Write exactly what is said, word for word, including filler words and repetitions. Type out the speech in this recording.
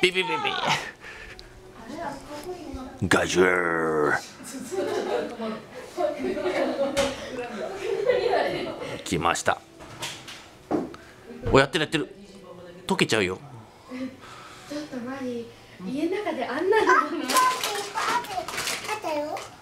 ビビビビガジュー来ました。お、やってるやってる。溶けちゃうよ。 ちょっとマリ、家の中であんなの。あったよ。